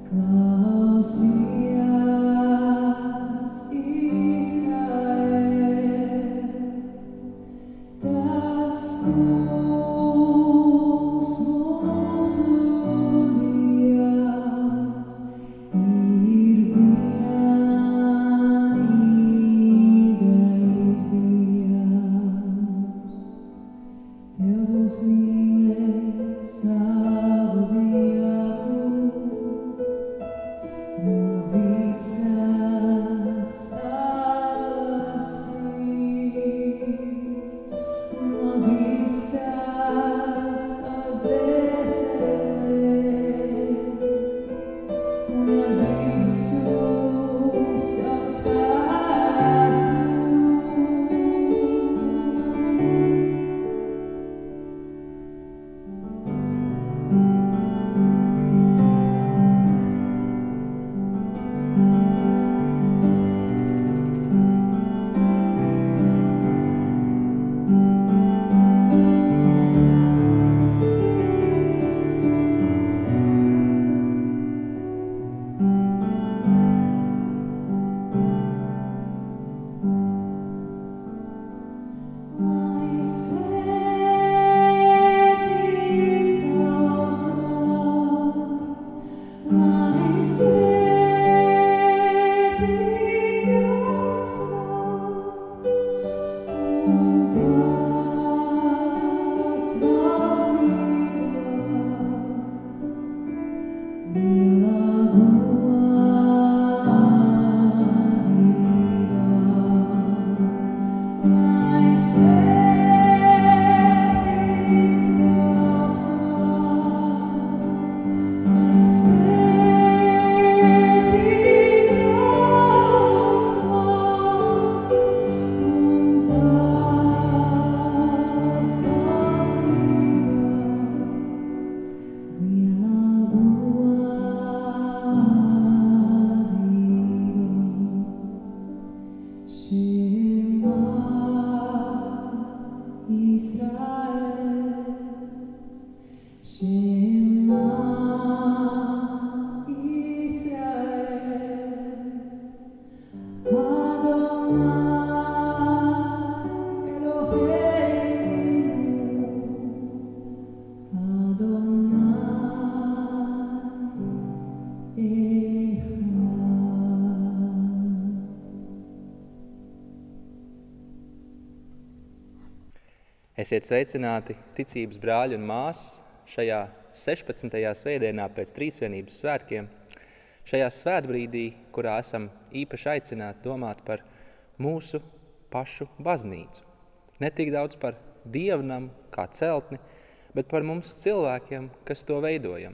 Esiet sveicināti, ticības brāļi un māsas, šajā 16. svētdienā pēc Trīsvienības svētkiem, šajā svētbrīdī, kurā esam īpaši aicināti domāt par mūsu pašu baznīcu. Ne tik daudz par dievnamu kā celtni, bet par mums cilvēkiem, kas to veidojam.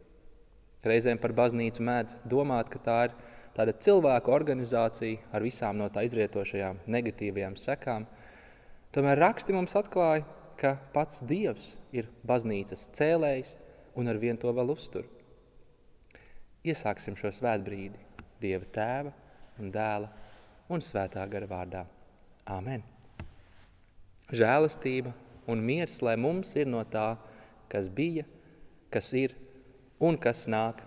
Reizēm par baznīcu mēdz domāt, ka tā ir tāda cilvēku organizācija ar visām no tā izrietošajām negatīvajām sekām. Tomēr raksti mums atklāja, ka pats Dievs ir baznīcas cēlējs un ar vien to vēl uztur. Iesāksim šo svētbrīdi Dieva Tēva un Dēla un Svētā gara vārdā. Āmen. Žēlastība un miers, lai mums ir no tā, kas bija, kas ir un kas nāk.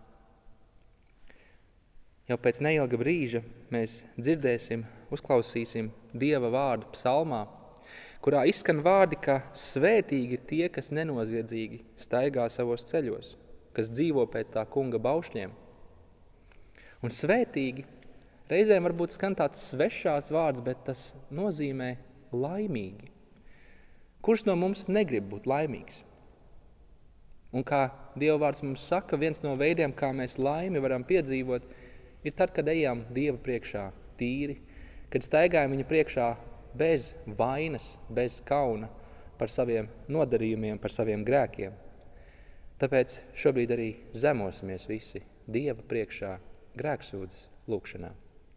Jau pēc neilga brīža mēs dzirdēsim, uzklausīsim Dieva vārdu psalmā, kurā izskan vārdi, ka svētīgi ir tie, kas nenoziedzīgi staigā savos ceļos, kas dzīvo pēc tā kunga baušļiem. Un svētīgi reizēm varbūt skan tāds svešāds vārds, bet tas nozīmē laimīgi. Kurš no mums negrib būt laimīgs? Un kā Dieva vārds mums saka, viens no veidiem, kā mēs laimi varam piedzīvot, ir tad, kad ejam Dieva priekšā tīri, kad staigājam viņa priekšā bez vainas, bez kauna par saviem nodarījumiem, par saviem grēkiem. Tāpēc šobrīd arī zemosimies visi Dieva priekšā grēksūdzes lūkšanā.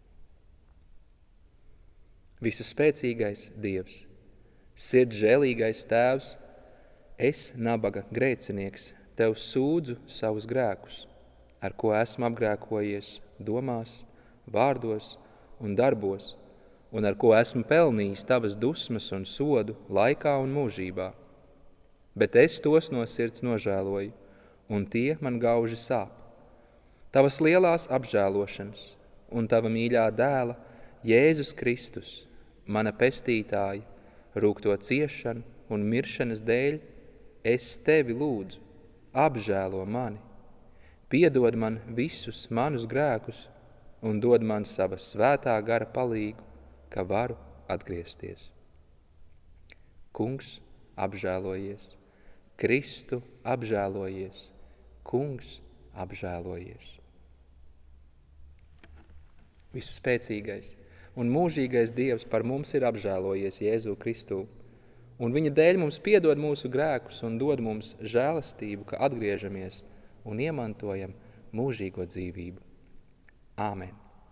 Visu spēcīgais Dievs, sirds žēlīgais Tēvs, es, nabaga grēcinieks, Tev sūdzu savus grēkus, ar ko esmu apgrēkojies domās, vārdos un darbos, un ar ko esmu pelnījis Tavas dusmas un sodu laikā un mūžībā. Bet es tos no sirds nožēloju, un tie man gauži sāp. tavas lielās apžēlošanas un tava mīļā dēla, Jēzus Kristus, mana pestītāja, rūgto ciešanu un miršanas dēļ, es tevi lūdzu, apžēlo mani, piedod man visus manus grēkus un dod man sava svētā gara palīgu, ka varu atgriezties. Kungs, apžēlojies, Kristu, apžēlojies, Kungs, apžēlojies. Visu spēcīgais un mūžīgais Dievs par mums ir apžēlojies Jēzu Kristu, un viņa dēļ mums piedod mūsu grēkus un dod mums žēlastību, ka atgriežamies un iemantojam mūžīgo dzīvību. Āmen.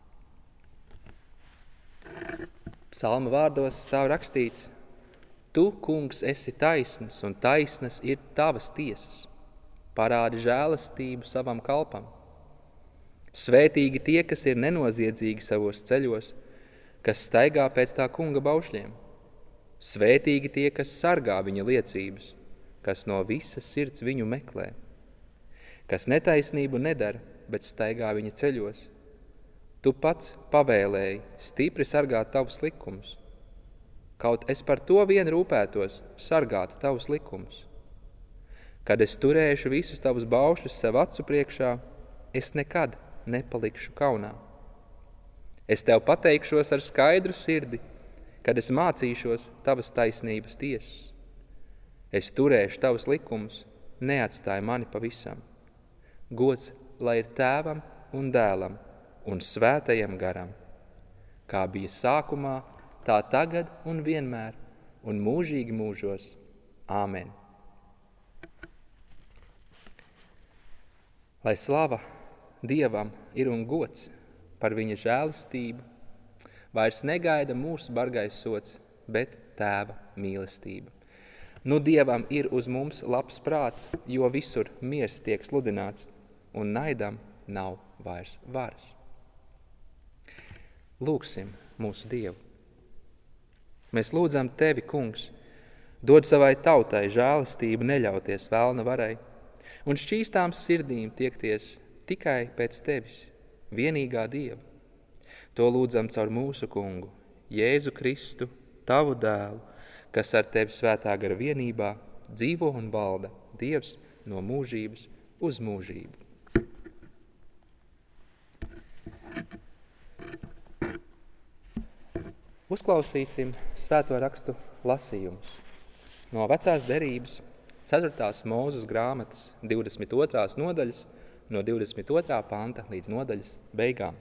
Psalma vārdos stāv rakstīts: Tu, kungs, esi taisns, un taisnas ir tavas tiesas. Parādi žēlastību savam kalpam. Svētīgi tie, kas ir nenoziedzīgi savos ceļos, kas staigā pēc tā kunga baušļiem. Svētīgi tie, kas sargā viņa liecības, kas no visas sirds viņu meklē, kas netaisnību nedara, bet staigā viņa ceļos. Tu pats pavēlēji stipri sargāt tavus likumus. Kaut es par to vien rūpētos, sargāt tavus likumus. Kad es turēšu visus tavus baušļus sev acu priekšā, es nekad nepalikšu kaunā. Es tev pateikšos ar skaidru sirdi, kad es mācīšos tavas taisnības tiesas. Es turēšu tavus likumus, neatstāj mani pavisam. Gods, lai ir tēvam un dēlam un svētajam garam, kā bija sākumā, tā tagad un vienmēr, un mūžīgi mūžos. Āmen. Lai slava Dievam ir un gods par viņa žēlastību, vairs negaida mūsu bargais sots, bet tēva mīlestība. Nu Dievam ir uz mums labs prāts, jo visur miers tiek sludināts, un naidam nav vairs varas. Lūgsim mūsu Dievu. Mēs lūdzam tevi, kungs, dod savai tautai žēlastību neļauties velna varai, un šķīstām sirdīm tiekties tikai pēc tevis, vienīgā Dieva. To lūdzam caur mūsu kungu, Jēzu Kristu, tavu dēlu, kas ar tevi svētā gara vienībā dzīvo un valda, Dievs no mūžības uz mūžību. Uzklausīsim svēto rakstu lasījumus no vecās derības 4. Mūzes grāmatas 22. nodaļas, no 22. panta līdz nodaļas beigām.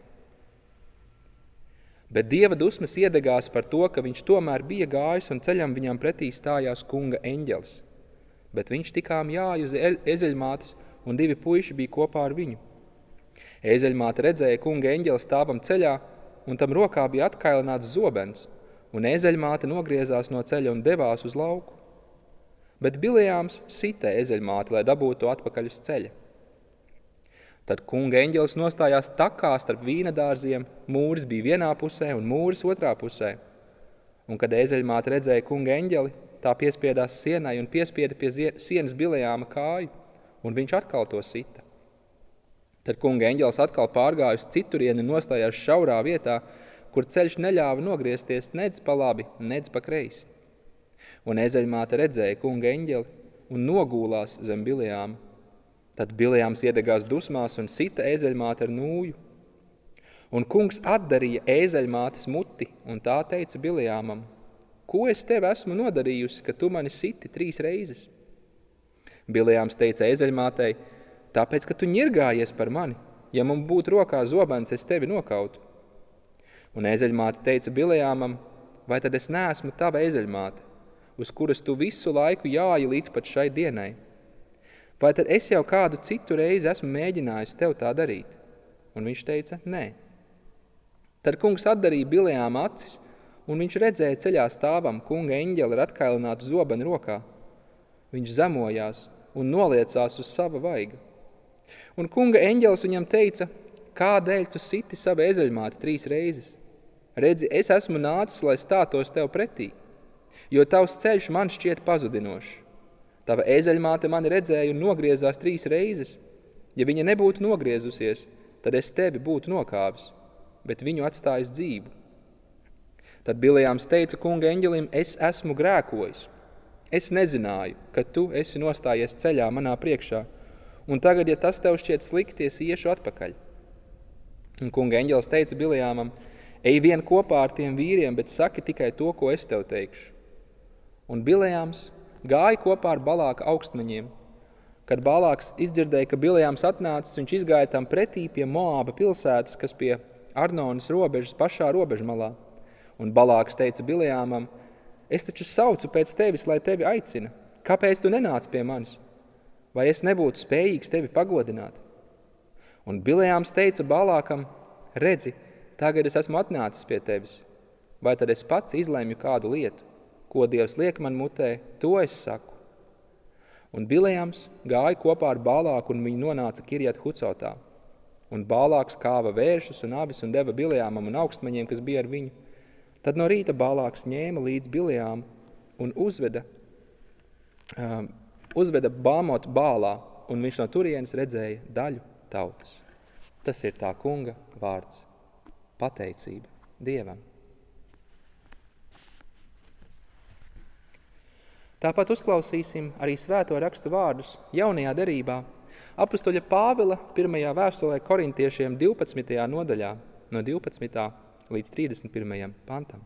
Bet Dieva dusmas iedegās par to, ka viņš tomēr bija gājis un ceļam viņam pretī stājās kunga eņģelis. Bet viņš tikām jāja uz ezeļmātes, un 2 puiši bija kopā ar viņu. Ezeļmāte redzēja kunga eņģeli stāvam ceļā, un tam rokā bija atkailināts zobens, un ezeļmāte nogriezās no ceļa un devās uz lauku. Bet Bilejāms sita ezeļmāti, lai dabūtu to atpakaļ uz ceļa. Tad kunga eņģelis nostājās takā starp vīnadārziem, mūris bija vienā pusē un mūris otrā pusē. Un kad ezeļmāte redzēja kunga eņģeli, tā piespiedās sienai un piespieda pie sienas Bilejāma kāju, un viņš atkal to sita. Tad kunga eņģelis atkal pārgāja uz citurieni un nostājās šaurā vietā, kur ceļš neļāva nogriezties nec pa labi, nec pa kreisi. Un ezeļmāte redzēja kunga eņģeli un nogūlās zem Bilejāma. Tad Bilejāms iedegās dusmās un sita ezeļmāti ar nūju. Un kungs atdarīja ezeļmātes muti, un tā teica Bilejāmam: Ko es tev esmu nodarījusi, ka tu mani siti 3 reizes? Bilejāms teica ezeļmātei: Tāpēc, ka tu ņirgājies par mani, ja man būtu rokā zobens, es tevi nokautu. Un ezeļmāte teica Bilejāmam: Vai tad es neesmu tava ezeļmāte, uz kuras tu visu laiku jāji līdz pat šai dienai? Vai tad es jau kādu citu reizi esmu mēģinājis tev tā darīt? Un viņš teica: Nē. Tad kungs atdarīja Bilejāma acis, un viņš redzēja ceļā stāvam kunga eņģeli ar atkailinātu zobenu rokā. Viņš zemojās un noliecās uz sava vaiga. Un kunga eņģelis viņam teica: Kādēļ tu siti savu ezeļmāti 3 reizes? Redzi, es esmu nācis, lai stātos tev pretī, jo tavs ceļš man šķiet pazudinošs. Tava ezeļmāte mani redzēja un nogriezās 3 reizes. Ja viņa nebūtu nogriezusies, tad es tevi būtu nokāvis, bet viņu atstājis dzīvu. Tad Bilejāms teica kunga eņģelim, es esmu grēkojis. Es nezināju, ka tu esi nostājies ceļā manā priekšā, un tagad, ja tas tev šķiet slikti, es iešu atpakaļ. Un kunga eņģelis teica Bilejāmam, ej vien kopā ar tiem vīriem, bet saki tikai to, ko es tev teikšu. Un Bilejāms gāja kopā ar Balāka augstmaņiem. Kad Balāks izdzirdēja, ka Bilejāms atnācis, viņš izgāja tam pretī pie Moāba pilsētas, kas pie Arnonas robežas pašā robežmalā. Un Balāks teica Bilejāmam, es taču saucu pēc tevis, lai tevi aicina. Kāpēc tu nenāc pie manis? Vai es nebūtu spējīgs tevi pagodināt? Un Bilejāms teica Balākam, redzi, tagad es esmu atnācis pie tevis. Vai tad es pats izlemju kādu lietu? Ko Dievs liek man mutē, to es saku. Un Bilejāms gāja kopā ar Balāku, un viņi nonāca Kirjat Hucotā. Un Balāks kāva vēršus un avis un deva Bilejāmam un augstmaņiem, kas bija ar viņu. Tad no rīta Balāks ņēma līdz Bilejāmu un uzveda Bāmotu Bālā, un viņš no turienes redzēja daļu tautas. Tas ir tā kunga vārds. Pateicība Dievam. Tāpat uzklausīsim arī svēto rakstu vārdus jaunajā derībā. Apustuļa Pāvila 1. vēstulē korintiešiem 12. nodaļā, no 12. līdz 31. pantam.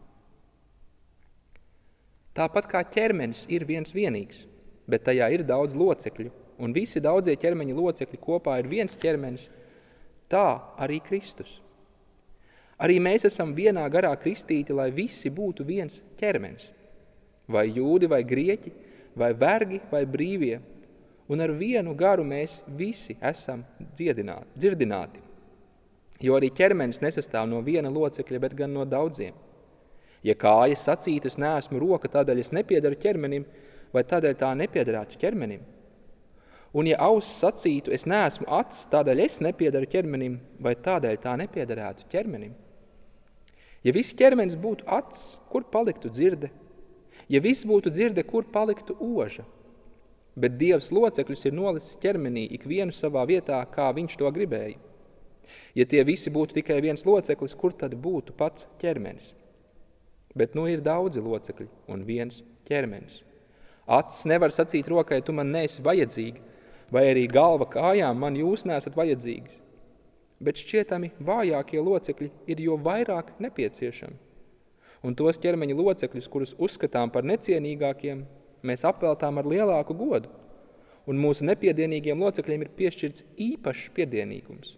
Tāpat kā ķermenis ir viens vienīgs, bet tajā ir daudz locekļu, un visi daudzie ķermeņa locekļi kopā ir viens ķermenis, tā arī Kristus. Arī mēs esam vienā garā kristīti, lai visi būtu viens ķermenis. Vai jūdi, vai grieķi, vai vergi, vai brīvie, un ar vienu garu mēs visi esam dzirdināti. Jo arī ķermenis nesastāv no viena locekļa, bet gan no daudziem. Ja kāja sacītu, es neesmu roka, tādēļ es nepiedaru ķermenim, vai tādēļ tā nepiedarātu ķermenim? Un ja auss sacītu, es neesmu acis, tādēļ es nepiedaru ķermenim, vai tādēļ tā nepiedarātu ķermenim? Ja viss ķermenis būtu acis, kur paliktu dzirde? Ja viss būtu dzirde, kur paliktu oža? Bet Dievs locekļus ir nolicis ķermenī ikvienu savā vietā, kā viņš to gribēja. Ja tie visi būtu tikai viens loceklis, kur tad būtu pats ķermenis? Bet nu ir daudzi locekļi un viens ķermenis. Acis nevar sacīt rokai, tu man neesi vajadzīgi, vai arī galva kājām, man jūs neesat vajadzīgas. Bet šķietami vājākie locekļi ir jo vairāk nepieciešami. Un tos ķermeņa locekļus, kurus uzskatām par necienīgākiem, mēs apveltām ar lielāku godu, un mūsu nepiedienīgiem locekļiem ir piešķirts īpašs piedienīgums.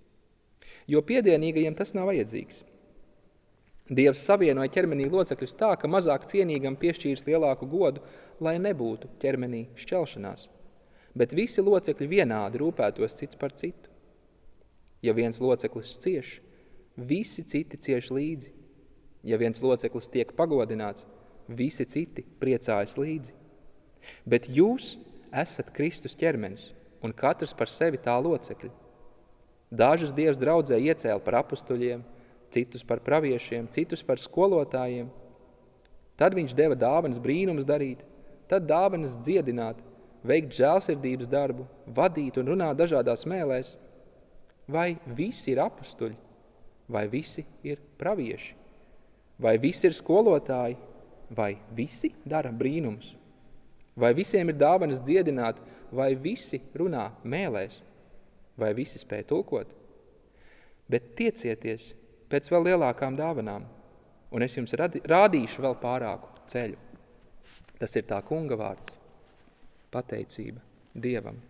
Jo piedienīgajiem tas nav vajadzīgs. Dievs savienoja ķermenī locekļus tā, ka mazāk cienīgam piešķīrs lielāku godu, lai nebūtu ķermenī šķelšanās. Bet visi locekļi vienādi rūpētos cits par citu. Ja viens loceklis cieš, visi citi cieš līdzi. Ja viens loceklis tiek pagodināts, visi citi priecājas līdzi. Bet jūs esat Kristus ķermenis, un katrs par sevi tā locekļi. Dažus Dievs draudzē iecēla par apustuļiem, citus par praviešiem, citus par skolotājiem. Tad viņš deva dāvanas brīnumus darīt, tad dāvanas dziedināt, veikt žēlsirdības darbu, vadīt un runāt dažādās mēlēs. Vai visi ir apustuļi, vai visi ir pravieši? Vai visi ir skolotāji, vai visi dara brīnumus? Vai visiem ir dāvanas dziedināt, vai visi runā mēlēs? Vai visi spēj tulkot? Bet tiecieties pēc vēl lielākām dāvanām, un es jums rādīšu vēl pārāku ceļu. Tas ir tā kunga vārds. Pateicība Dievam.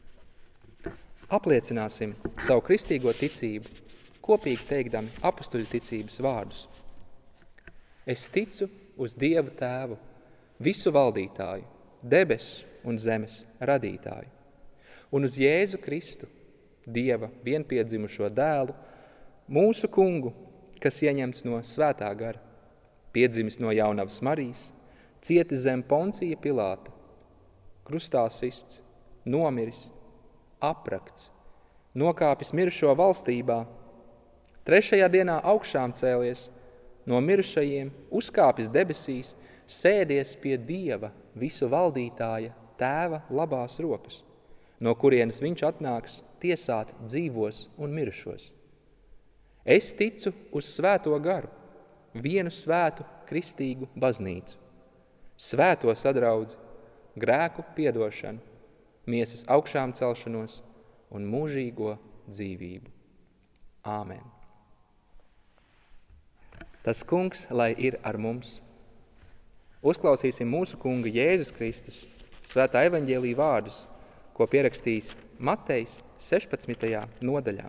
Apliecināsim savu kristīgo ticību, kopīgi teikdami apustuļu ticības vārdus. Es ticu uz Dievu Tēvu, visu valdītāju, debesu un zemes radītāju, un uz Jēzu Kristu, Dieva vienpiedzimušo dēlu, mūsu kungu, kas ieņemts no svētā gara, piedzimis no jaunavas Marijas, cietis zem Poncija Pilāta, krustā sists, nomiris, aprakts, nokāpis mirušo valstībā, 3. dienā augšām cēlies, no mirušajiem uzkāpis debesīs, sēdies pie Dieva visu valdītāja Tēva labās rokas, no kurienes viņš atnāks tiesāt dzīvos un mirušos. Es ticu uz svēto garu, vienu svētu kristīgu baznīcu, svēto sadraudzi, grēku piedošanu, miesas augšām celšanos un mūžīgo dzīvību. Āmen. Tas kungs, lai ir ar mums. Uzklausīsim mūsu kunga Jēzus Kristus svētā evaņģēlija vārdus, ko pierakstījis Matejs 16. nodaļā.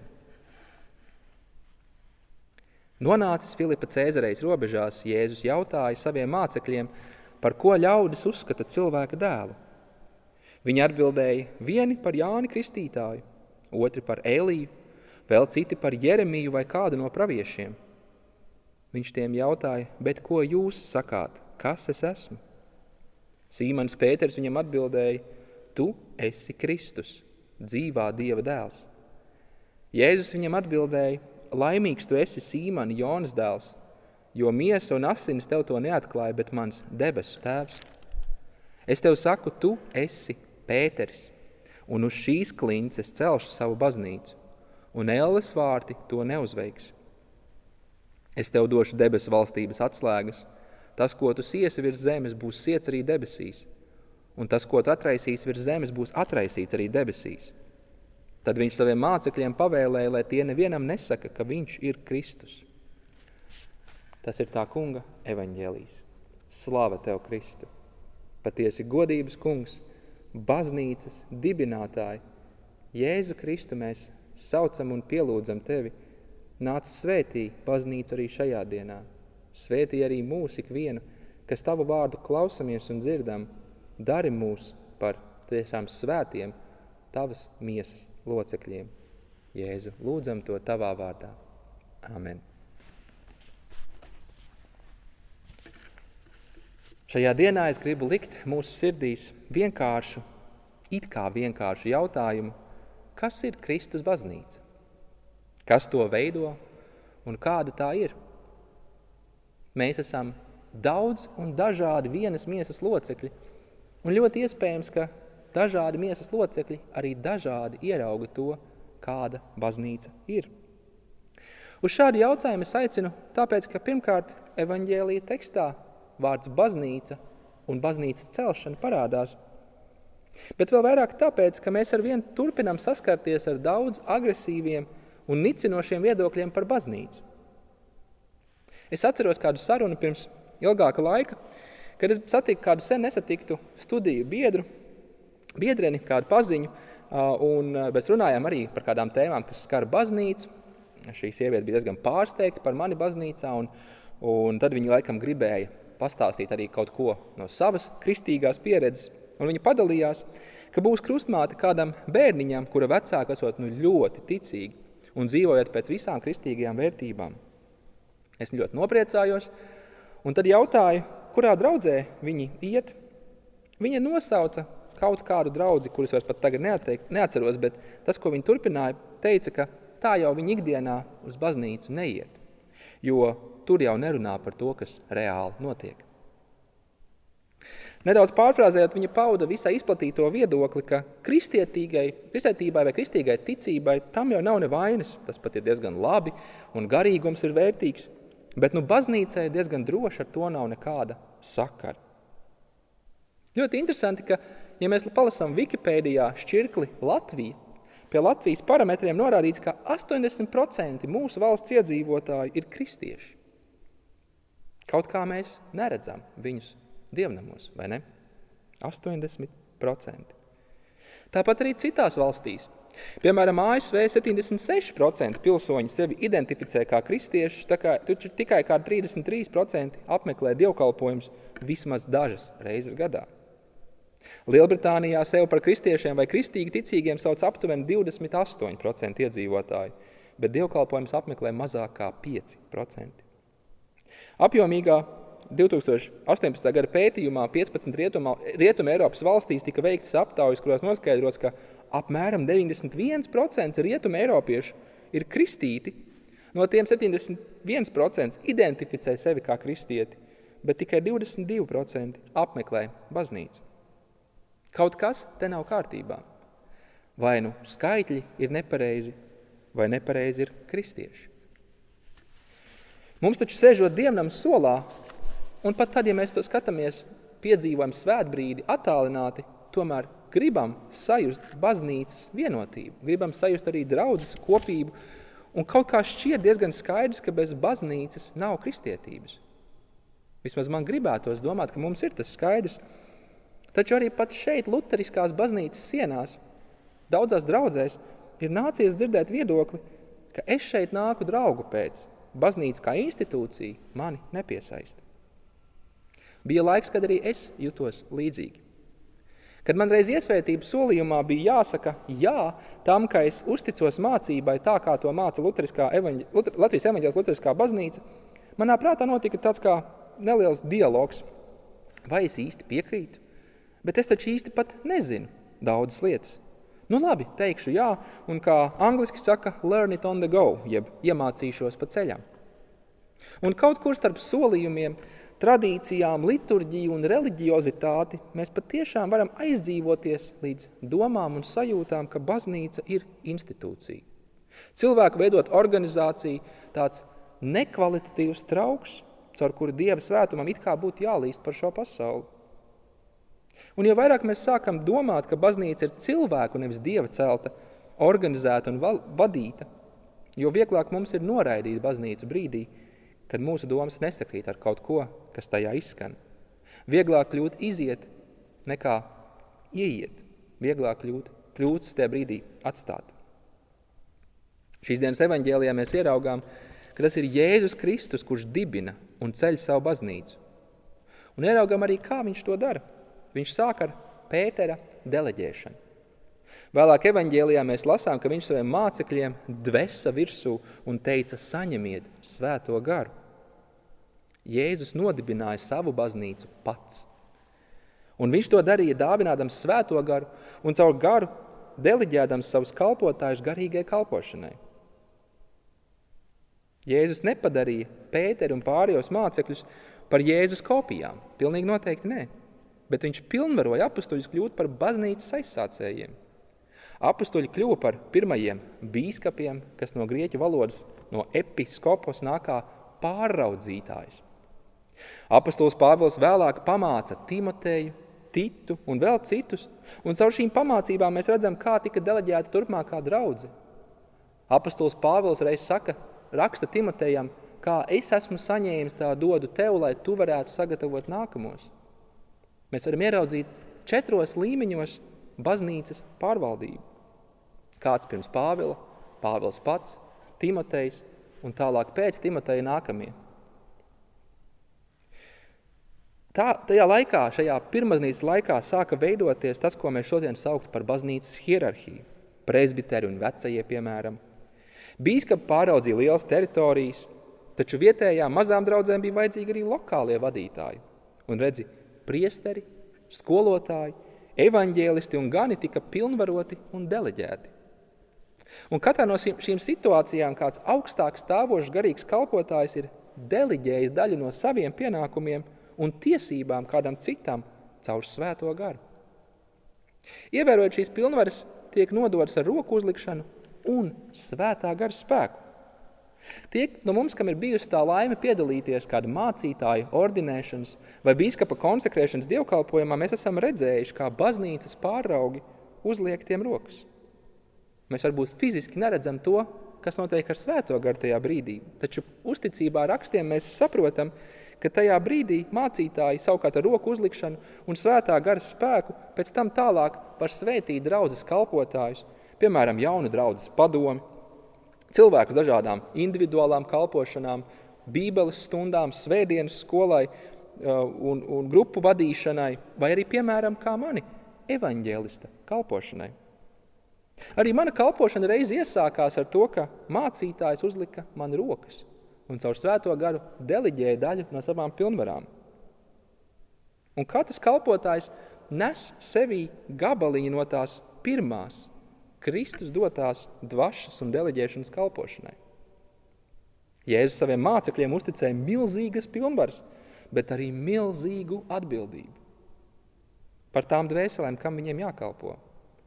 Nonācis Filipa Cēzarejas robežās, Jēzus jautāja saviem mācekļiem, par ko ļaudis uzskata cilvēka dēlu. Viņi atbildēja, vieni par Jāni Kristītāju, otri par Eliju, vēl citi par Jeremiju vai kādu no praviešiem. Viņš tiem jautāja, bet ko jūs sakāt, kas es esmu? Sīmanis Pēters viņam atbildēja, tu esi Kristus, dzīvā Dieva dēls. Jēzus viņam atbildēja, laimīgs tu esi, Sīmani, Jonas dēls, jo miesa un asinis tev to neatklāja, bet mans debesu tēvs. Es tev saku, tu esi Pēteris, un uz šīs klints es celšu savu baznīcu, un elles vārti to neuzveiks. Es tev došu debesu valstības atslēgas, tas, ko tu siesi virs zemes, būs siets arī debesīs, un tas, ko tu atraisīsi virs zemes, būs atraisīts arī debesīs. Tad viņš saviem mācekļiem pavēlēja, lai tie nevienam nesaka, ka viņš ir Kristus. Tas ir tā kunga evaņģēlijs. Slava tev, Kristu! Patiesi godības kungs, baznīcas dibinātāji, Jēzu Kristu mēs saucam un pielūdzam tevi. Nāc svētī baznīcu arī šajā dienā. Svētī arī mūs ikvienu, kas tavu vārdu klausamies un dzirdam. Dari mūs par tiešām svētiem tavas miesas locekļiem. Jēzu, lūdzam to tavā vārdā. Amen. Šajā dienā es gribu likt mūsu sirdīs it kā vienkāršu jautājumu, kas ir Kristus baznīca? Kas to veido un kāda tā ir? Mēs esam daudz un dažādi vienas miesas locekļi, un ļoti iespējams, ka dažādi miesas locekļi arī dažādi ierauga to, kāda baznīca ir. Uz šādu jautājumu es aicinu, tāpēc, ka pirmkārt evaņģēlija tekstā vārds baznīca un baznīcas celšana parādās, bet vēl vairāk tāpēc, ka mēs arvien turpinām saskarties ar daudz agresīviem un nicinošiem viedokļiem par baznīcu. Es atceros kādu sarunu pirms ilgāka laika, kad es satiku kādu sen nesatiktu studiju biedreni, kādu paziņu, un mēs runājām arī par kādām tēmām, kas skar baznīcu. Šī sieviete bija diezgan pārsteigta par mani baznīcā, un tad viņa laikam gribēja pastāstīt arī kaut ko no savas kristīgās pieredzes. Un viņa padalījās, ka būs krustmāte kādam bērniņam, kura vecāka esot ļoti ticīgi un dzīvojot pēc visām kristīgajām vērtībām. Es ļoti nopriecājos, un tad jautāju, kurā draudzē viņi iet. Viņa nosauca kaut kādu draudzi, kurus vairs pat tagad neatceros, bet tas, ko viņa turpināja, teica, ka tā jau viņa ikdienā uz baznīcu neiet, jo tur jau nerunā par to, kas reāli notiek. Nedaudz pārfrāzējot, viņa pauda visai izplatīto viedokli, ka kristietībai vai kristīgai ticībai tam jau nav nevainas, tas pat ir diezgan labi un garīgums ir vērtīgs, bet baznīcai diezgan droši ar to nav nekāda sakara. Ļoti interesanti, ka, ja mēs palasām Wikipēdijā šķirkli Latvija, pie Latvijas parametriem norādīts, ka 80% mūsu valsts iedzīvotāji ir kristieši. Kaut kā mēs neredzam viņus dievnamos, vai ne? 80%. Tāpat arī citās valstīs. Piemēram, ASV 76% pilsoņi sevi identificē kā kristiešus, taču tikai kā 33% apmeklē dievkalpojumus vismaz dažas reizes gadā. Lielbritānijā sev par kristiešiem vai kristīgi ticīgiem sauc aptuveni 28% iedzīvotāji, bet dievkalpojumus apmeklē mazāk kā 5%. Apjomīgā 2018. gada pētījumā 15 rietuma Eiropas valstīs tika veiktas aptaujas, kurās noskaidrots, ka apmēram 91% rietuma eiropiešu ir kristīti, no tiem 71% identificē sevi kā kristieti, bet tikai 22% apmeklē baznīcu. Kaut kas te nav kārtībā. Vai nu skaitļi ir nepareizi, vai nepareizi ir kristieši. Mums taču sēžot dievnam solā, un pat tad, ja mēs to skatāmies, piedzīvojam svētbrīdi attālināti, tomēr gribam sajust baznīcas vienotību, gribam sajust arī draudzes kopību, un kaut kā šķiet diezgan skaidrs, ka bez baznīcas nav kristietības. Vismaz man gribētos domāt, ka mums ir tas skaidrs, taču arī pat šeit luteriskās baznīcas sienās, daudzās draudzēs, ir nācies dzirdēt viedokli, ka es šeit nāku draugu pēc, baznīca kā institūcija mani nepiesaista. Bija laiks, kad arī es jutos līdzīgi. Kad man reiz iesvētības solījumā bija jāsaka jā tam, ka es uzticos mācībai tā, kā to māca Latvijas evaņģēliskā luteriskā baznīca, manā prātā notika tāds kā neliels dialogs. Vai es īsti piekrītu? Bet es taču īsti pat nezinu daudzas lietas. Nu labi, teikšu jā, un kā angliski saka, learn it on the go, jeb iemācīšos pa ceļam. Un kaut kur starp solījumiem, tradīcijām, liturģiju un reliģiozitāti mēs patiešām varam aizdzīvoties līdz domām un sajūtām, ka baznīca ir institūcija. Cilvēku veidot organizāciju, tāds nekvalitatīvs trauks, caur kuru Dieva svētumam it kā būtu jālīst par šo pasauli. Un jo vairāk mēs sākam domāt, ka baznīca ir cilvēku, nevis Dieva celta, organizēta un vadīta, jo vieglāk mums ir noraidīt baznīcu brīdī, kad mūsu domas nesakrīt ar kaut ko, kas tajā izskan. Vieglāk kļūt iziet, nekā ieiet. Vieglāk kļūtas tajā brīdī atstāt. Šīs dienas evaņģēlijā mēs ieraugām, ka tas ir Jēzus Kristus, kurš dibina un ceļ savu baznīcu. Un ieraugām arī, kā viņš to dara. Viņš sāk ar Pētera deleģēšanu. Vēlāk evaņģēlijā mēs lasām, ka viņš saviem mācekļiem dvesa virsū un teica, saņemiet svēto garu. Jēzus nodibināja savu baznīcu pats. Un viņš to darīja dāvinādams svēto garu un caur garu deleģēdams savus kalpotājus garīgai kalpošanai. Jēzus nepadarīja Pēteru un pārējos mācekļus par Jēzus kopijām. Pilnīgi noteikti nē. Bet viņš pilnvaroja apustuļus kļūt par baznīcas aizsācējiem. Apustuļi kļuva par pirmajiem bīskapiem, kas no grieķu valodas, no episkopos nākā pārraudzītājs. Apustulis Pāvils vēlāk pamāca Timoteju, Titu un vēl citus, un caur šīm pamācībām mēs redzam, kā tika deleģēta turpmākā draudze. Apustulis Pāvils reiz raksta Timotejam, kā es esmu saņēmis tā dodu tev, lai tu varētu sagatavot nākamos. Mēs varam ieraudzīt 4 līmeņos baznīcas pārvaldību. Kāds pirms Pāvila, Pāvils pats, Timotejs un tālāk pēc Timoteja nākamie. Tajā laikā, šajā pirmbaznīcas laikā sāka veidoties tas, ko mēs šodien sauktu par baznīcas hierarhiju. Presbiteri un vecie, piemēram. Bīskapi pāraudzīja lielas teritorijas, taču vietējām mazām draudzēm bija vajadzīgi arī lokālie vadītāji. Un redzi, priesteri, skolotāji, evaņģēlisti un gani tika pilnvaroti un deleģēti. Un katrā no šīm situācijām kāds augstāk stāvošs garīgs kalpotājs ir deleģējis daļu no saviem pienākumiem un tiesībām kādam citam caur svēto garu. Ievērojot šīs pilnvaras, tiek nodotas ar roku uzlikšanu un svētā gara spēku. Tie no mums, kam ir bijusi tā laime piedalīties kāda mācītāja ordinēšanas vai bīskapa konsekrēšanas dievkalpojumā, mēs esam redzējuši, kā baznīcas pāraugi uzliek tiem rokas. Mēs varbūt fiziski neredzam to, kas notiek ar svēto garu tajā brīdī, taču uzticībā rakstiem mēs saprotam, ka tajā brīdī mācītāji savukārt ar roku uzlikšanu un svētā gara spēku pēc tam tālāk var svētīt draudzes kalpotājus, piemēram, jaunu draudzes padomi, cilvēkus dažādām individuālām kalpošanām, bībeles stundām, svētdienas skolai un grupu vadīšanai, vai arī, piemēram, kā mani, evaņģēlista kalpošanai. Arī mana kalpošana reiz iesākās ar to, ka mācītājs uzlika man rokas un caur svēto garu deleģēja daļu no savām pilnvarām. Un katrs kalpotājs nes sevī gabaliņu no tās pirmās Kristus dotās dvašas un deleģēšanas kalpošanai. Jēzus saviem mācekļiem uzticēja milzīgas pilnvaras, bet arī milzīgu atbildību par tām dvēselēm, kam viņiem jākalpo.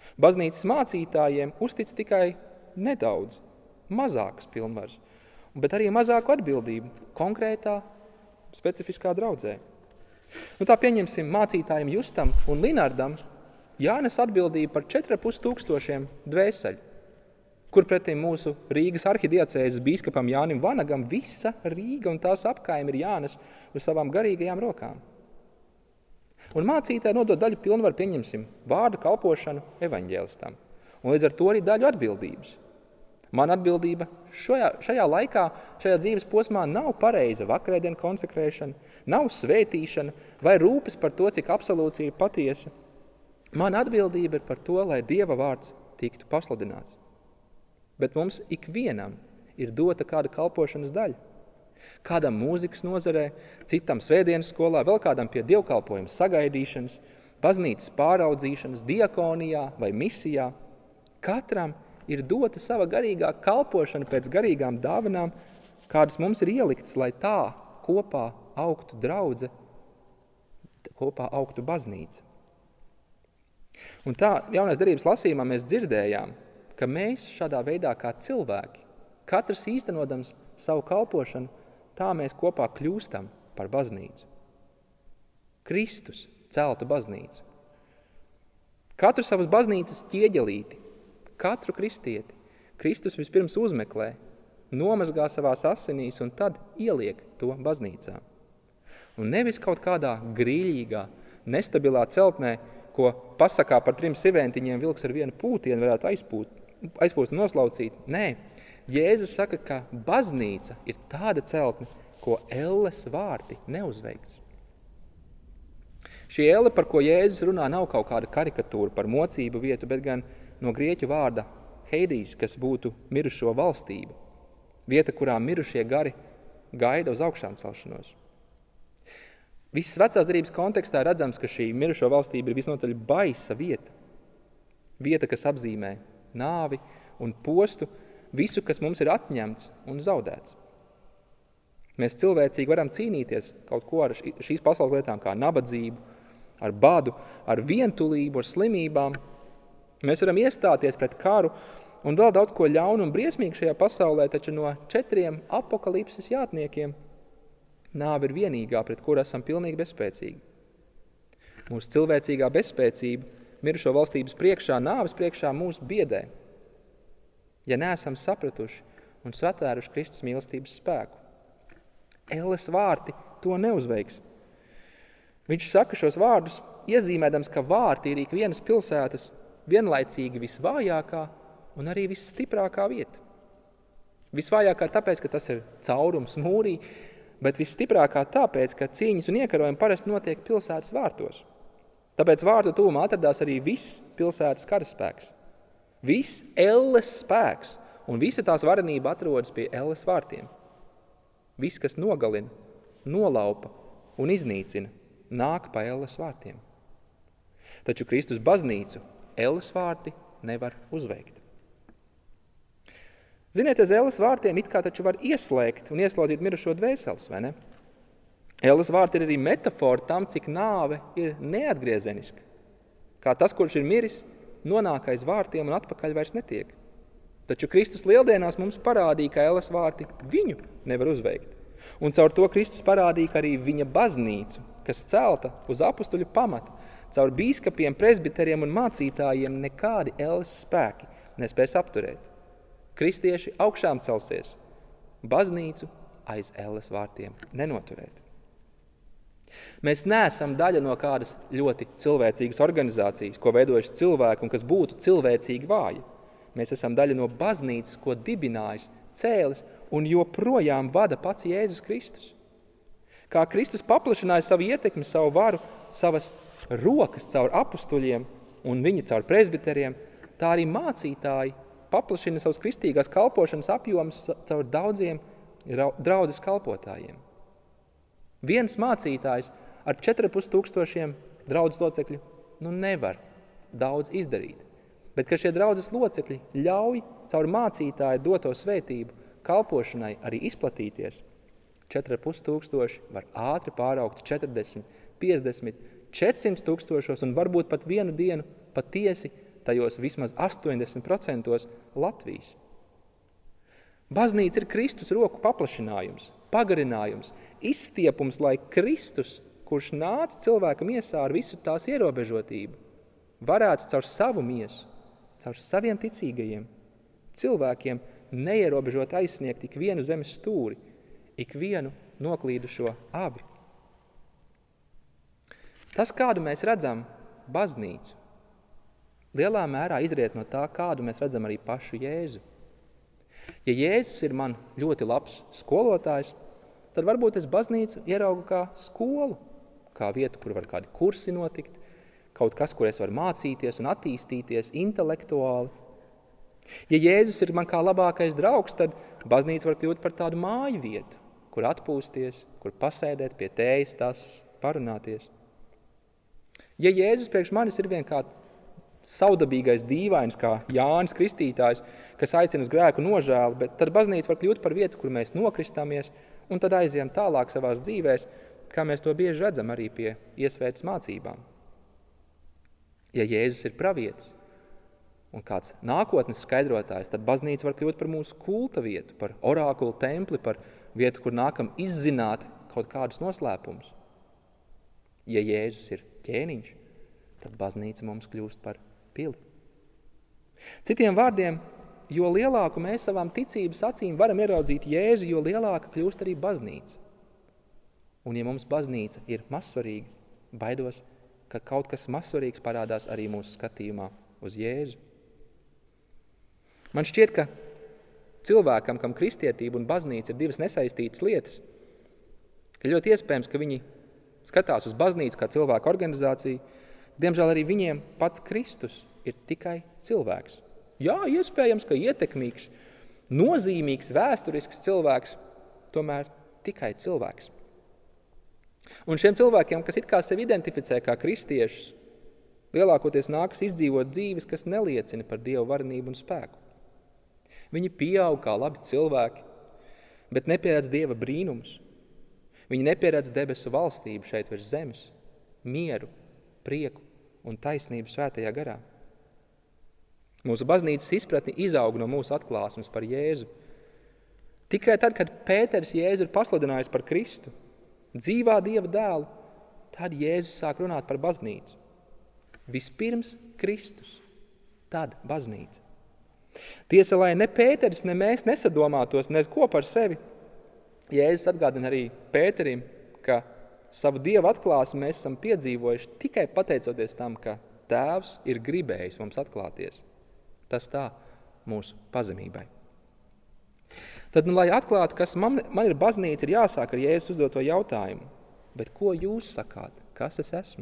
Baznīcas mācītājiem uztic tikai nedaudz, mazākas pilnvaras, bet arī mazāku atbildību konkrētā, specifiskā draudzē. Tā pieņemsim mācītājiem Justam un Linardam jānes atbildību par 4500 dvēseļu, kur pretim mūsu Rīgas arhidiacēzes bīskapam Jānim Vanagam visa Rīga un tās apkaimi ir jānes uz savām garīgajām rokām. Un mācītāji nodod daļu pilnvaru, pieņemsim, vārdu kalpošanu evaņģēlistam, un līdz ar to arī daļu atbildības. Man atbildība šajā laikā, šajā dzīves posmā nav pareiza vakarēdienu konsekrēšana, nav svētīšana vai rūpes par to, cik absolūcija ir patiesa. Man atbildība ir par to, lai Dieva vārds tiktu pasludināts. Bet mums ikvienam ir dota kāda kalpošanas daļa. Kādam mūzikas nozarē, citam svētdienas skolā, vēl kādam pie dievkalpojuma sagaidīšanas, baznīcas pāraudzīšanas, diakonijā vai misijā. Katram ir dota sava garīgā kalpošana pēc garīgām dāvanām, kādas mums ir ieliktas, lai tā kopā augtu draudze, kopā augtu baznīca. Un tā jaunais derības lasījumā mēs dzirdējām, ka mēs šādā veidā kā cilvēki, katrs īstenodams savu kalpošanu, tā mēs kopā kļūstam par baznīcu. Kristus celtu baznīcu. Katru savas baznīcas ķieģelīti, katru kristieti, Kristus vispirms uzmeklē, nomazgā savās asinīs un tad ieliek to baznīcā. Un nevis kaut kādā grīļīgā, nestabilā celtnē, ko pasakā par 3 siventiņiem vilks ar vienu pūtienu varētu aizpūst un noslaucīt. Nē, Jēzus saka, ka baznīca ir tāda celtne, ko elles vārti neuzveiks. Šī elle, par ko Jēzus runā, nav kaut kāda karikatūra par mocību vietu, bet gan no grieķu vārda heidīs, kas būtu mirušo valstība. Vieta, kurā mirušie gari gaida uz augšām celšanos. Visas vecās derības kontekstā redzams, ka šī mirušo valstība ir visnotaļ baisa vieta. Vieta, kas apzīmē nāvi un postu, visu, kas mums ir atņemts un zaudēts. Mēs cilvēcīgi varam cīnīties kaut ko ar šīs pasaules lietām, kā nabadzību, ar badu, ar vientulību, ar slimībām. Mēs varam iestāties pret karu un vēl daudz ko ļaunu un briesmīgu šajā pasaulē, taču no 4 apokalipses jātniekiem nāve ir vienīgā, pret kuru esam pilnīgi bezspēcīgi. Mūsu cilvēcīgā bezspēcība mirušo valstības priekšā, nāves priekšā mūs biedē, ja neesam sapratuši un satvēruši Kristus mīlestības spēku. Elles vārti to neuzveiks. Viņš saka šos vārdus, iezīmēdams, ka vārti ir ikvienas pilsētas vienlaicīgi visvājākā un arī visstiprākā vieta. Visvājākā tāpēc, ka tas ir caurums mūrī, bet visstiprākā tāpēc, ka cīņas un iekarojumi parasti notiek pilsētas vārtos. Tāpēc vārtu tuvumā atradās arī viss pilsētas karaspēks. Viss elles spēks un visa tās varenība atrodas pie elles vārtiem. Viss, kas nogalina, nolaupa un iznīcina, nāk pa elles vārtiem. Taču Kristus baznīcu elles vārti nevar uzveikt. Ziniet, aiz elles vārtiem it kā taču var ieslēgt un ieslodzīt mirušo dvēseles, vai ne? Elles vārti ir arī metafora tam, cik nāve ir neatgriezeniska. Kā tas, kurš ir miris, nonāk aiz vārtiem un atpakaļ vairs netiek. Taču Kristus lieldienās mums parādīja, ka elles vārti viņu nevar uzveikt. Un caur to Kristus parādīja, ka arī viņa baznīcu, kas celta uz apustuļu pamata, caur bīskapiem, presbiteriem un mācītājiem nekādi elles spēki nespēs apturēt. Kristieši augšām celsies, baznīcu aiz elles vārtiem nenoturēt. Mēs neesam daļa no kādas ļoti cilvēcīgas organizācijas, ko veidojuši cilvēki un kas būtu cilvēcīgi vāji. Mēs esam daļa no baznīcas, ko dibinājis, cēlis un joprojām vada pats Jēzus Kristus. Kā Kristus paplašināja savu ietekmi, savu varu, savas rokas caur apustuļiem un viņa caur presbiteriem, tā arī mācītāji paplašina savas kristīgās kalpošanas apjomus caur daudziem draudzes kalpotājiem. Viens mācītājs ar 4500 draudzes locekļu nevar daudz izdarīt, bet ka šie draudzes locekļi ļauj caur mācītāju doto svētību kalpošanai arī izplatīties, 4500 var ātri pāraugt 40, 50, 400 tūkstošos un varbūt pat vienu dienu patiesi tajos vismaz 80% Latvijas. Baznīca ir Kristus roku paplašinājums, pagarinājums, izstiepums, lai Kristus, kurš nāca cilvēka miesā ar visu tās ierobežotību, varētu caur savu miesu, caur saviem ticīgajiem cilvēkiem neierobežot aizsniegt ik vienu zemes stūri, ik vienu noklīdušo abi. Tas, kādu mēs redzam baznīcu, lielā mērā izriet no tā, kādu mēs redzam arī pašu Jēzu. Ja Jēzus ir man ļoti labs skolotājs, tad varbūt es baznīcu ieraugu kā skolu, kā vietu, kur var kādi kursi notikt, kaut kas, kur es varu mācīties un attīstīties intelektuāli. Ja Jēzus ir man kā labākais draugs, tad baznīca var kļūt par tādu māju vietu, kur atpūsties, kur pasēdēt pie tējas tasas, parunāties. Ja Jēzus priekš manis ir vienkārši saudabīgais dīvains, kā Jānis Kristītājs, kas aicina uz grēku nožēlu, bet tad baznīca var kļūt par vietu, kur mēs nokristāmies un tad aizjām tālāk savās dzīvēs, kā mēs to bieži redzam arī pie iesvētas mācībām. Ja Jēzus ir pravietis un kāds nākotnes skaidrotājs, tad baznīca var kļūt par mūsu kulta vietu, par orākulu templi, par vietu, kur nākam izzināt kaut kādus noslēpumus. Ja Jēzus ir ķēniņš, tad baznīca mums kļūst par pili. Citiem vārdiem, jo lielāku mēs savām ticības acīm varam ieraudzīt Jēzu, jo lielāka kļūst arī baznīca. Un ja mums baznīca ir mazsvarīga, baidos, ka kaut kas mazsvarīgs parādās arī mūsu skatījumā uz Jēzu. Man šķiet, ka cilvēkam, kam kristietība un baznīca ir divas nesaistītas lietas, ka ļoti iespējams, ka viņi skatās uz baznīcu kā cilvēku organizāciju, diemžēl arī viņiem pats Kristus ir tikai cilvēks. Jā, iespējams, ka ietekmīgs, nozīmīgs, vēsturisks cilvēks, tomēr tikai cilvēks. Un šiem cilvēkiem, kas it kā sevi identificē kā kristiešus, lielākoties nākas izdzīvot dzīves, kas neliecina par Dievu varenību un spēku. Viņi pieaug kā labi cilvēki, bet nepieredz Dieva brīnumus. Viņi nepieredz debesu valstību šeit virs zemes, mieru, prieku un taisnību svētajā garā. Mūsu baznīcas izpratni izaug no mūsu atklāsmes par Jēzu. Tikai tad, kad Pēters Jēzu ir pasludinājis par Kristu, dzīvā Dieva dēlu, tad Jēzus sāk runāt par baznīcu. Vispirms Kristus, tad baznīca. Tiesa, lai ne Pēteris, ne mēs nesadomātos neko par sevi, Jēzus atgādina arī Pēterim, ka savu Dieva atklāsmi mēs esam piedzīvojuši tikai pateicoties tam, ka Tēvs ir gribējis mums atklāties. Tas tā mūsu pazemībai. Tad, lai atklātu, kas man ir baznīca, ir jāsāk ar Jēzus uzdoto jautājumu. Bet ko jūs sakāt? Kas es esmu?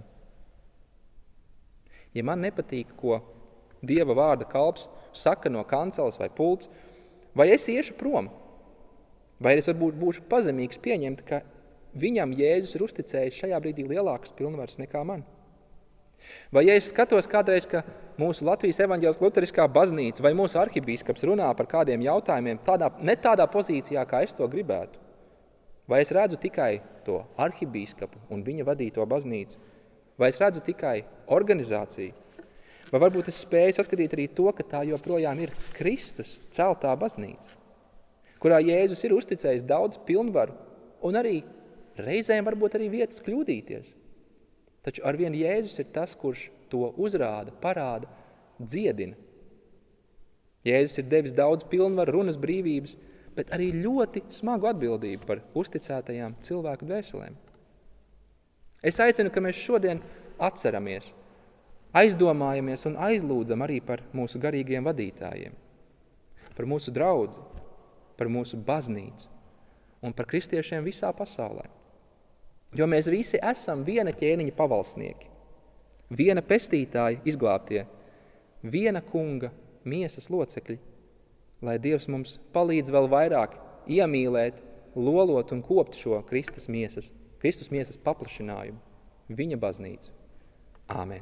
Ja man nepatīk, ko Dieva vārda kalps saka no kanceles vai pults, vai es iešu prom? Vai es varbūt būšu pazemīgs pieņemt, ka viņam Jēzus ir uzticējis šajā brīdī lielākas pilnvaras nekā man? Vai ja es skatos kādreiz, ka mūsu Latvijas evaņģēliskā luteriskā baznīca vai mūsu arhibīskaps runā par kādiem jautājumiem ne tādā pozīcijā, kā es to gribētu? Vai es redzu tikai to arhibīskapu un viņa vadīto baznīcu? Vai es redzu tikai organizāciju? Vai varbūt es spēju saskatīt arī to, ka tā joprojām ir Kristus celtā baznīca, kurā Jēzus ir uzticējis daudz pilnvaru un arī reizēm varbūt arī vietas kļūdīties. Taču arvien Jēzus ir tas, kurš to uzrāda, parāda, dziedina. Jēzus ir devis daudz pilnvaru, runas brīvības, bet arī ļoti smagu atbildību par uzticētajām cilvēku dvēselēm. Es aicinu, ka mēs šodien atceramies, aizdomājamies un aizlūdzam arī par mūsu garīgiem vadītājiem, par mūsu draudzi, par mūsu baznīcu un par kristiešiem visā pasaulē. Jo mēs visi esam viena ķēniņa pavalsnieki, viena pestītāja izglābtie, viena kunga miesas locekļi, lai Dievs mums palīdz vēl vairāk iemīlēt, lolot un kopt šo Kristus miesas paplašinājumu, viņa baznīcu. Āmen.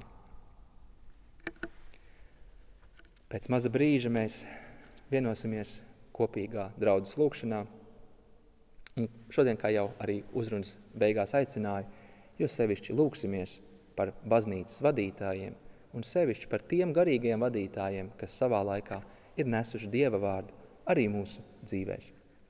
Pēc maza brīža mēs vienosimies kopīgā draudzes lūkšanā. Un šodien, kā jau arī uzrunas beigās aicināja, jo sevišķi lūksimies par baznīcas vadītājiem un sevišķi par tiem garīgajiem vadītājiem, kas savā laikā ir nesuši Dieva vārdu arī mūsu dzīvēs.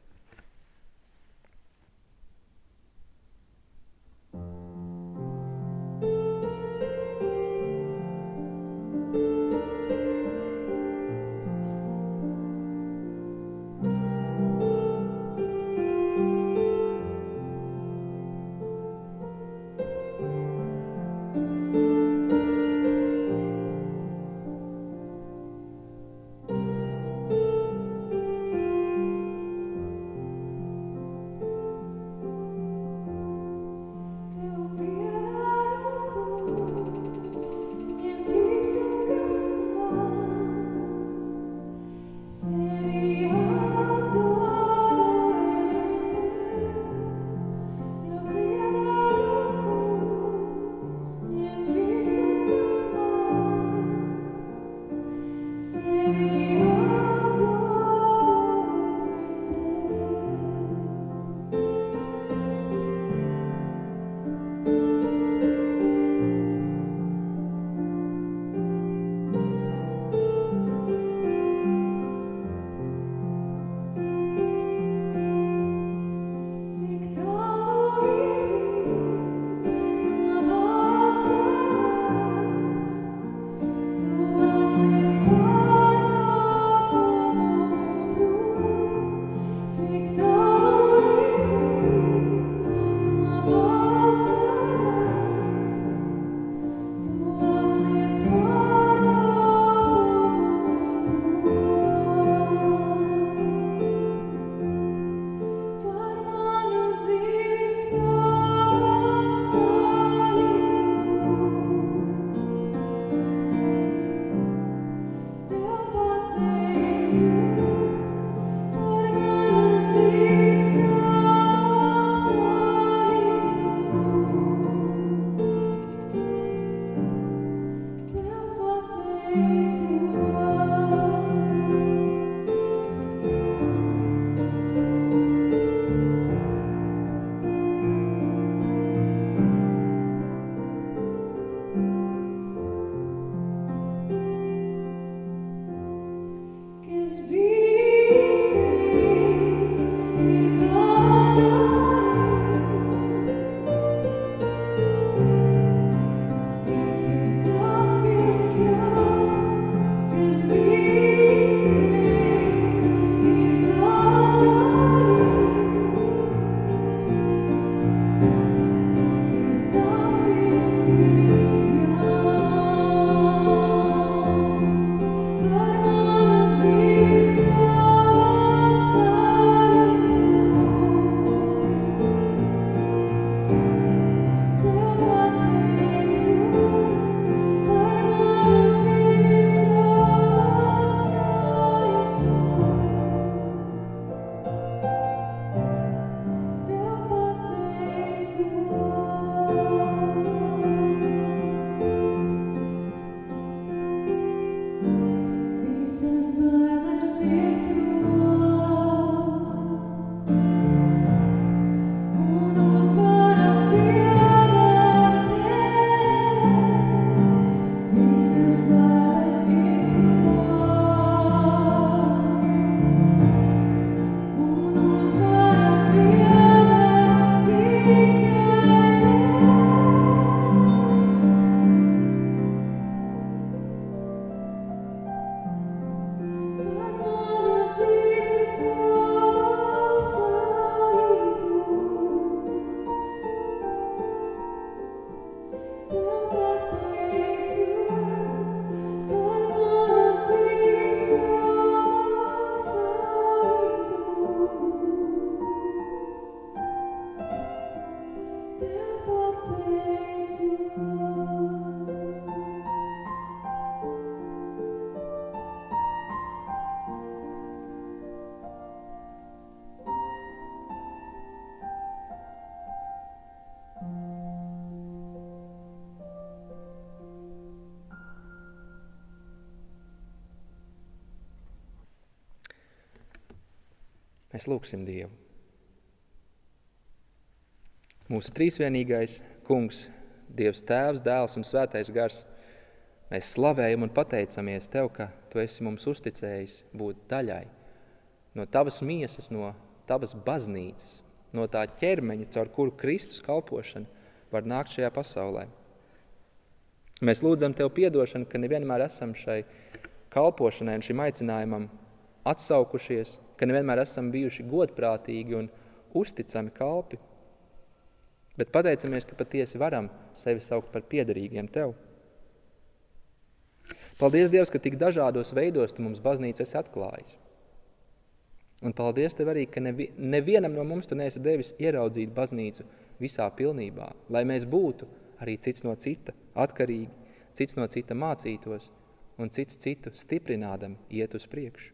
Mēs lūgsim Dievu. Mūsu trīsvienīgais Kungs, Dievs Tēvs, Dēls un Svētais Gars, Mēs slavējam un pateicamies Tev, ka Tu esi mums uzticējis būt daļai no Tavas miesas, no Tavas baznīcas, no tā ķermeņa, caur kuru Kristus kalpošana var nākt šajā pasaulē. Mēs lūdzam Tev piedošanu, ka nevienmēr esam šai kalpošanai un šim aicinājumam atsaukušies, ka nevienmēr esam bijuši godprātīgi un uzticami kalpi, bet pateicamies, ka patiesi varam sevi saukt par piederīgiem Tev. Paldies, Dievs, ka tik dažādos veidos Tu mums baznīcu esi atklājis. Un paldies Tev arī, ka nevienam no mums Tu neesi devis ieraudzīt baznīcu visā pilnībā, lai mēs būtu arī cits no cita atkarīgi, cits no cita mācītos un cits citu stiprinādami iet uz priekšu.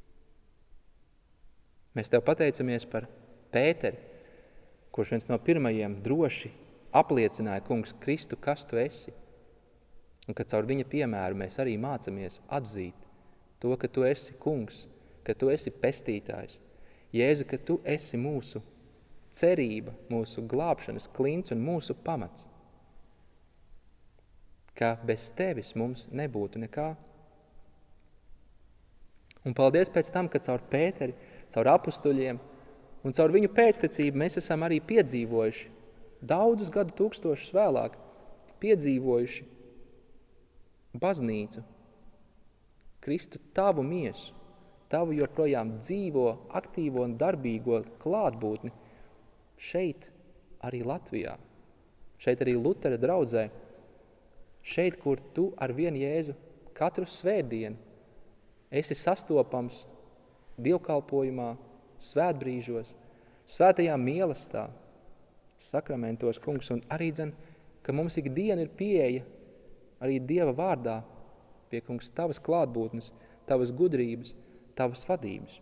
Mēs Tev pateicamies par Pēteri, kurš viens no pirmajiem droši apliecināja, Kungs, Kristu, kas Tu esi. Un ka caur viņa piemēru mēs arī mācamies atzīt to, ka Tu esi Kungs, ka Tu esi pestītājs. Jēzu, ka Tu esi mūsu cerība, mūsu glābšanas klints un mūsu pamats. Ka bez Tevis mums nebūtu nekā. Un paldies pēc tam, ka caur Pēteri, caur apustuļiem un caur viņu pēctecību mēs esam arī piedzīvojuši, daudzus gadu tūkstošus vēlāk, piedzīvojuši baznīcu, Kristu Tavu miesu, Tavu joprojām dzīvo, aktīvo un darbīgo klātbūtni šeit, arī Latvijā, šeit arī Lutera draudzē, šeit, kur Tu ar vienu Jēzu katru svētdienu esi sastopams dievkalpojumā, svētbrīžos, svētajā mīlestā, sakramentos, Kungs, un arī ka mums ikdiena ir pieeja arī Dieva vārdā pie, Kungs, Tavas klātbūtnes, Tavas gudrības, Tavas vadības.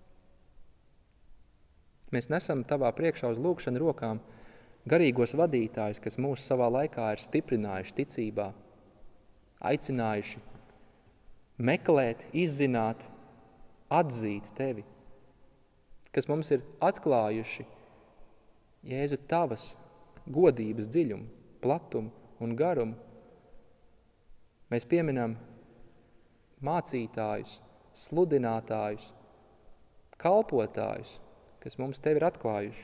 Mēs nesam Tavā priekšā uz lūgšanu rokām garīgos vadītājus, kas mūs savā laikā ir stiprinājuši ticībā, aicinājuši meklēt, izzināt, atzīt Tevi, kas mums ir atklājuši, Jēzu, Tavas godības dziļumu, platumu un garumu. Mēs pieminam mācītājus, sludinātājus, kalpotājus, kas mums Tevi ir atklājuši.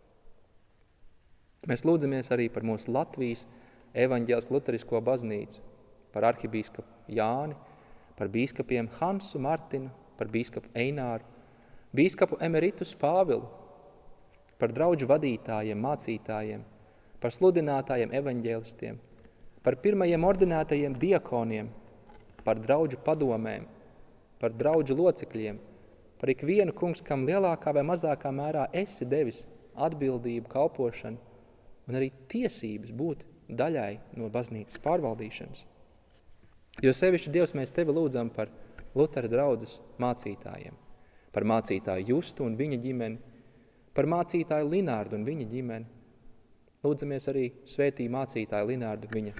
Mēs lūdzamies arī par mūsu Latvijas evaņģēlisko luterisko baznīcu, par arhibīskapu Jāni, par bīskapiem Hansu Martinu, par bīskapu Eināru, bīskapu emeritus Pāvilu, par draudžu vadītājiem, mācītājiem, par sludinātājiem, evaņģēlistiem, par pirmajiem ordinētajiem diakoniem, par draudžu padomēm, par draudžu locekļiem, par ikvienu, Kungs, kam lielākā vai mazākā mērā esi devis atbildību, kalpošanu un arī tiesības būt daļai no baznīcas pārvaldīšanas. Jo sevišķi, Dievs, mēs Tevi lūdzam par Lutera draudzes mācītājiem, par mācītāju Justu un viņa ģimeni, par mācītāju Linārdu un viņa ģimeni. Lūdzamies arī svētī mācītāju Linārdu viņa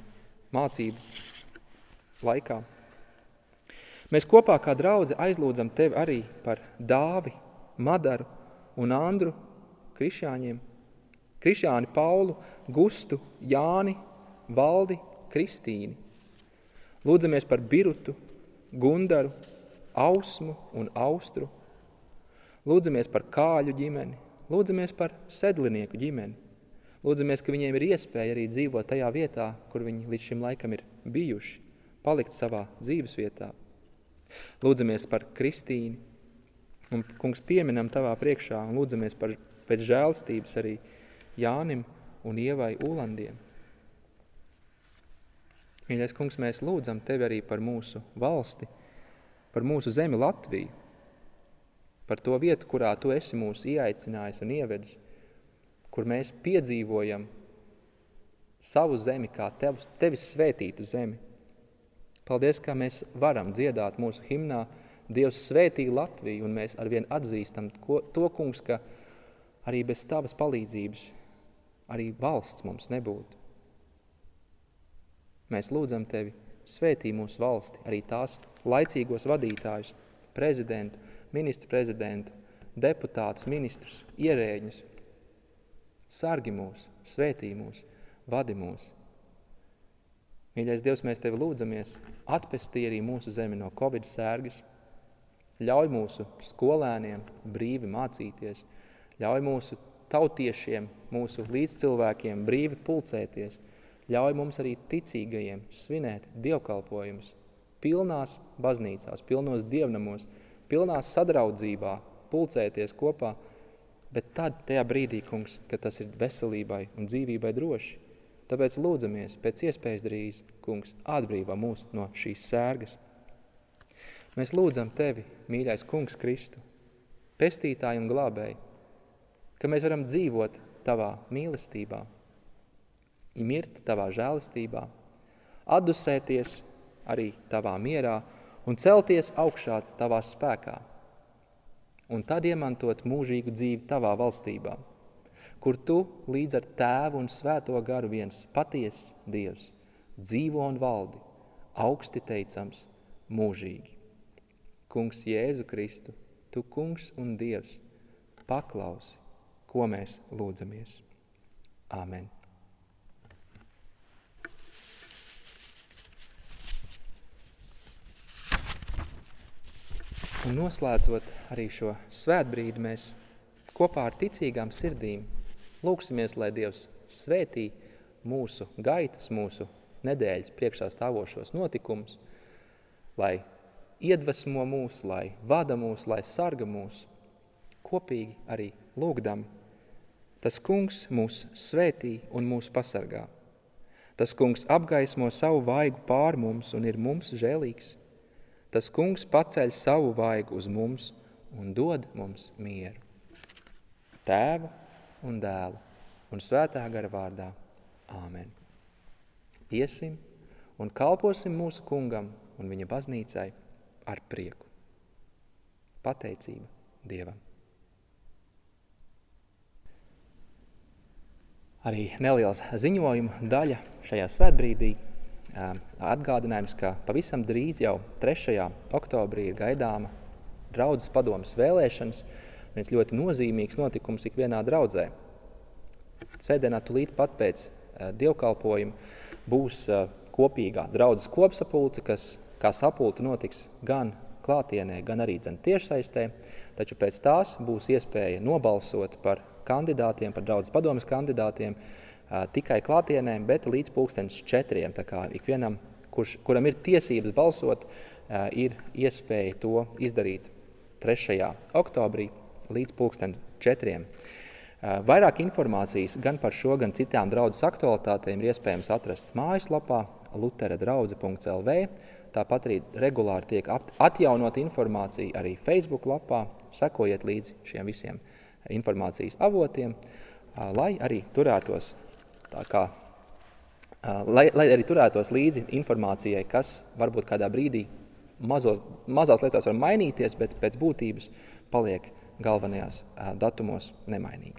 mācību laikā. Mēs kopā kā draudze aizlūdzam Tevi arī par Dāvi, Madaru un Andru krišjāņiem, Krišjāni Paulu, Gustu, Jāni, Valdi, Kristīni. Lūdzamies par Birutu, Gundaru, Ausmu un Austru. Lūdzamies par Kāļu ģimeni, lūdzamies par Sedlinieku ģimeni. Lūdzamies, ka viņiem ir iespēja arī dzīvot tajā vietā, kur viņi līdz šim laikam ir bijuši, palikt savā dzīves vietā. Lūdzamies par Kristīni un, Kungs, pieminam Tavā priekšā un lūdzamies par pēc žēlstības arī Jānim un Ievai Ulandiem. Mīļais Kungs, mēs lūdzam Tevi arī par mūsu valsti, par mūsu zemi Latviju, par to vietu, kurā Tu esi mūs ieaicinājis un ievedis, kur mēs piedzīvojam savu zemi kā Tevis svētītu zemi. Paldies, ka mēs varam dziedāt mūsu himnā Dievs svētī Latviju, un mēs arvien atzīstam to, Kungs, ka arī bez Tavas palīdzības arī valsts mums nebūtu. Mēs lūdzam Tevi, svētī mūsu valsti, arī tās laicīgos vadītājus, prezidentu, ministru prezidentu, deputātus, ministrus, ierēģņus. Sargi mūs, svētī mūs, vadi mūs. Mīļais Dievs, mēs Tevi lūdzamies, atpestī arī mūsu zemi no Covid sērgas, ļauj mūsu skolēniem brīvi mācīties, ļauj mūsu tautiešiem, mūsu līdzcilvēkiem brīvi pulcēties, ļauj mums arī ticīgajiem svinēt dievkalpojumus pilnās baznīcās, pilnos dievnamos, pilnās sadraudzībā, pulcēties kopā, bet tad tajā brīdī, kungs, kad tas ir veselībai un dzīvībai droši. Tāpēc lūdzamies pēc iespējas drīz, kungs, atbrīvā mūs no šīs sērgas. Mēs lūdzam Tevi, mīļais kungs Kristu, pestītāji un glābēji, ka mēs varam dzīvot Tavā mīlestībā, mirt Tavā žēlistībā, atdusēties arī Tavā mierā un celties augšā Tavā spēkā, un tad iemantot mūžīgu dzīvi Tavā valstībā, kur Tu līdz ar Tēvu un Svēto garu viens patiess Dievs, dzīvo un valdi, augsti teicams, mūžīgi. Kungs Jēzu Kristu, Tu kungs un Dievs, paklausi, ko mēs lūdzamies. Āmen. Un noslēdzot arī šo svētbrīdi, mēs kopā ar ticīgām sirdīm lūksimies, lai Dievs svētī mūsu gaitas, mūsu nedēļas priekšā stāvošos notikumus, lai iedvesmo mūs, lai vada mūs, lai sarga mūs, kopīgi arī lūgdami. Tas kungs mūs svētī un mūs pasargā. Tas kungs apgaismo savu vaigu pār mums un ir mums žēlīgs. Tas kungs paceļ savu vaigu uz mums un dod mums mieru. Tēva un Dēla un Svētā gara vārdā. Āmen. Iesim un kalposim mūsu kungam un viņa baznīcai ar prieku. Pateicība Dievam. Arī neliels ziņojuma daļa šajā svētbrīdī. Atgādinājums, ka pavisam drīz jau 3. oktobrī ir gaidāma draudzes padomes vēlēšanas. Viens ļoti nozīmīgs notikums ikvienā draudzē. Svētdienā tūlīt pat pēc dievkalpojuma būs kopīgā draudzes kopsapulce, kas kā sapulce notiks gan klātienē, gan arī tiešsaistē, taču pēc tās būs iespēja nobalsot par kandidātiem, par draudzes padomes kandidātiem tikai klātienē, bet līdz 4:00. Tā kā ikvienam, kuram ir tiesības balsot, ir iespēja to izdarīt 3. oktobrī līdz 4:00. Vairāk informācijas gan par šo, gan citām draudzes aktualitātēm ir iespējams atrast mājaslapā luteradraudze.lv. Tāpat arī regulāri tiek atjaunota informācija arī Facebook lapā. Sekojiet līdzi šiem visiem informācijas avotiem, lai arī turētos līdzi informācijai, kas varbūt kādā brīdī mazās lietās var mainīties, bet pēc būtības paliek galvenajās datumos nemainīgi.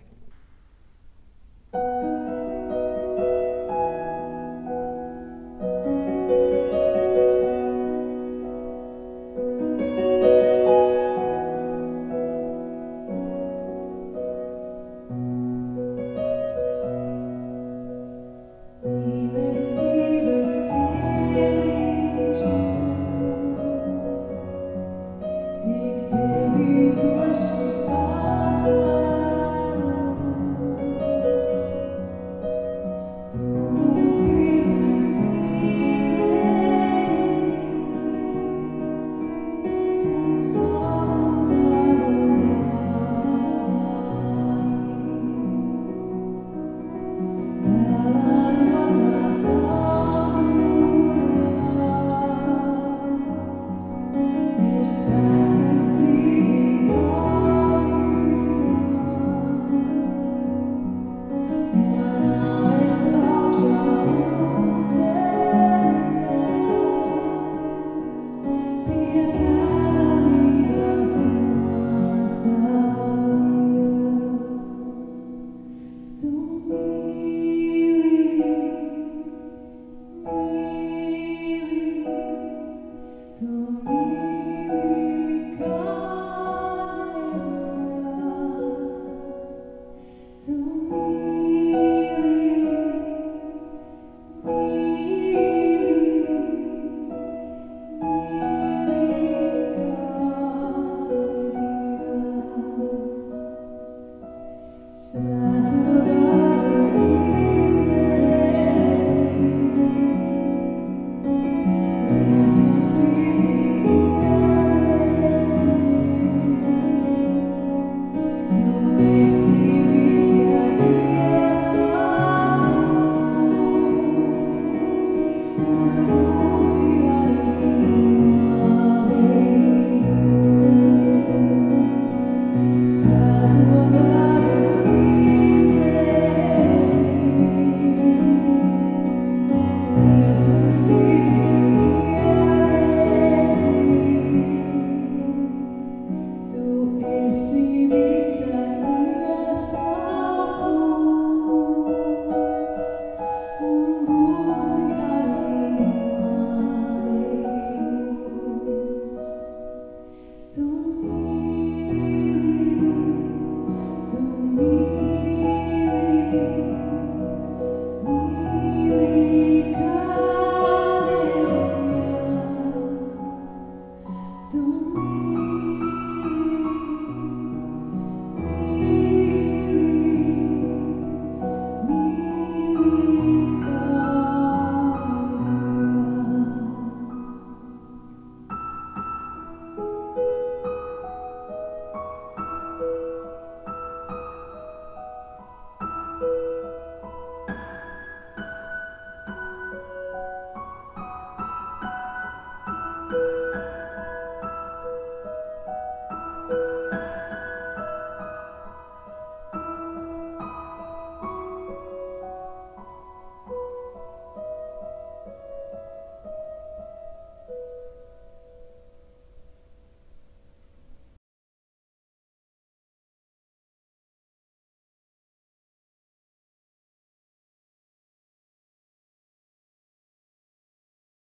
Svētī